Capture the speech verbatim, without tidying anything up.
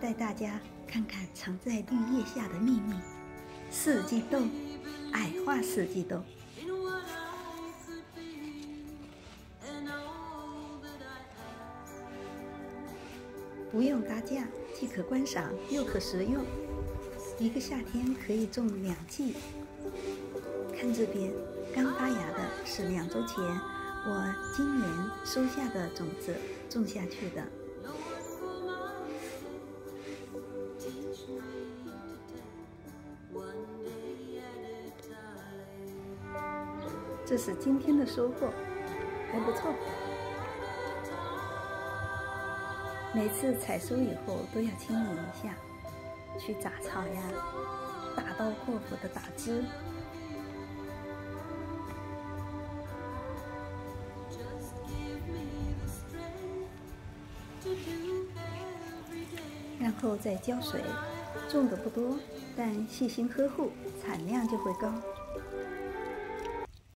带大家看看藏在绿叶下的秘密。四季豆，矮化四季豆。不用搭架，既可观赏又可食用，一个夏天可以种两季。看这边，刚发芽的是两周前我今年收下的种子种下去的。这是今天的收获，还不错。每次采收以后都要清理一下，去杂草呀，大刀阔斧的打枝。然后再浇水，种的不多，但细心呵护，产量就会高。